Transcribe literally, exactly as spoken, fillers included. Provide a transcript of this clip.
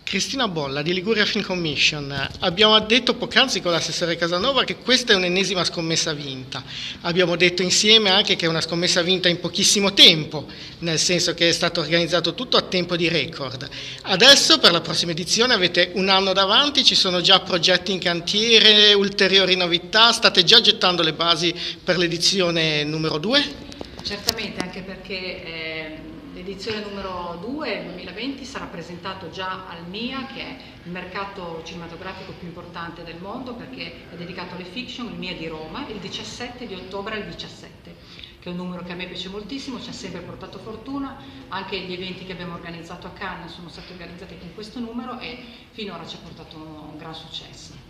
Cristina Bolla di Liguria Film Commission. Abbiamo detto poc'anzi con l'assessore Casanova che questa è un'ennesima scommessa vinta. Abbiamo detto insieme anche che è una scommessa vinta in pochissimo tempo, nel senso che è stato organizzato tutto a tempo di record. Adesso per la prossima edizione avete un anno davanti, ci sono già progetti in cantiere, ulteriori novità, state già gettando le basi per l'edizione numero due? Certamente, anche perché eh, l'edizione numero due, duemilaventi, sarà presentato già al M I A, che è il mercato cinematografico più importante del mondo, perché è dedicato alle fiction, il M I A di Roma, il diciassette di ottobre al diciassette, che è un numero che a me piace moltissimo, ci ha sempre portato fortuna. Anche gli eventi che abbiamo organizzato a Cannes sono stati organizzati con questo numero e finora ci ha portato un gran successo.